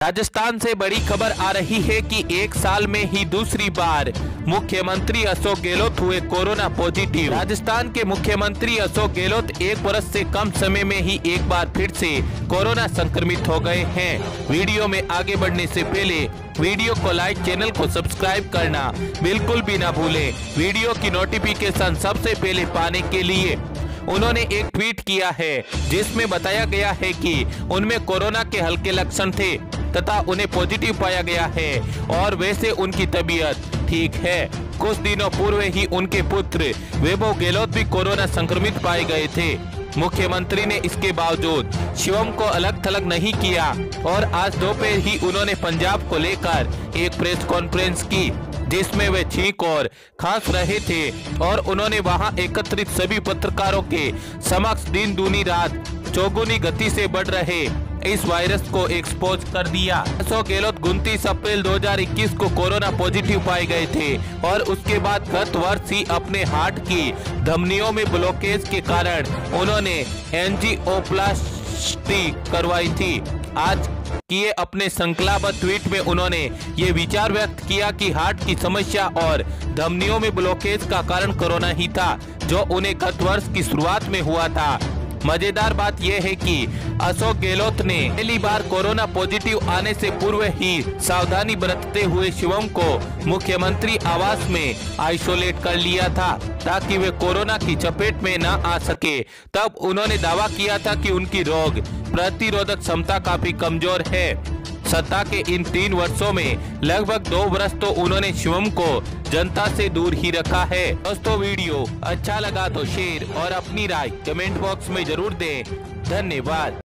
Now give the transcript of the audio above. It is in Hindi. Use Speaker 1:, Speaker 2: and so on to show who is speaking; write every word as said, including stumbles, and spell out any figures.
Speaker 1: राजस्थान से बड़ी खबर आ रही है कि एक साल में ही दूसरी बार मुख्यमंत्री अशोक गहलोत हुए कोरोना पॉजिटिव। राजस्थान के मुख्यमंत्री अशोक गहलोत एक वर्ष से कम समय में ही एक बार फिर से कोरोना संक्रमित हो गए हैं। वीडियो में आगे बढ़ने से पहले वीडियो को लाइक, चैनल को सब्सक्राइब करना बिल्कुल भी ना भूलें। वीडियो की नोटिफिकेशन सबसे पहले पाने के लिए उन्होंने एक ट्वीट किया है जिसमें बताया गया है कि उनमें कोरोना के हल्के लक्षण थे तथा उन्हें पॉजिटिव पाया गया है और वैसे उनकी तबीयत ठीक है। कुछ दिनों पूर्व ही उनके पुत्र वैभव गहलोत भी कोरोना संक्रमित पाए गए थे। मुख्यमंत्री ने इसके बावजूद शिवम को अलग थलग नहीं किया और आज दोपहर ही उन्होंने पंजाब को लेकर एक प्रेस कॉन्फ्रेंस की जिसमें वे छींक और खांस रहे थे और उन्होंने वहां एकत्रित सभी पत्रकारों के समक्ष दिन दूनी रात चौगुनी गति से बढ़ रहे इस वायरस को एक्सपोज कर दिया। अशोक गहलोत उनतीस अप्रैल दो हज़ार इक्कीस को कोरोना पॉजिटिव पाए गए थे और उसके बाद गत वर्ष ही अपने हार्ट की धमनियों में ब्लॉकेज के कारण उन्होंने एंजियोप्लास्टी करवाई थी। आज किए अपने संकल्पबद्ध ट्वीट में उन्होंने ये विचार व्यक्त किया कि हार्ट की समस्या और धमनियों में ब्लॉकेज का कारण कोरोना ही था जो उन्हें गत वर्ष की शुरुआत में हुआ था। मजेदार बात यह है कि अशोक गहलोत ने पहली बार कोरोना पॉजिटिव आने से पूर्व ही सावधानी बरतते हुए शिवम को मुख्यमंत्री आवास में आइसोलेट कर लिया था ताकि वे कोरोना की चपेट में न आ सके। तब उन्होंने दावा किया था कि उनकी रोग प्रतिरोधक क्षमता काफी कमजोर है। सत्ता के इन तीन वर्षों में लगभग दो वर्ष तो उन्होंने शिवम को जनता से दूर ही रखा है। दोस्तों, वीडियो अच्छा लगा तो शेयर और अपनी राय कमेंट बॉक्स में जरूर दें। धन्यवाद।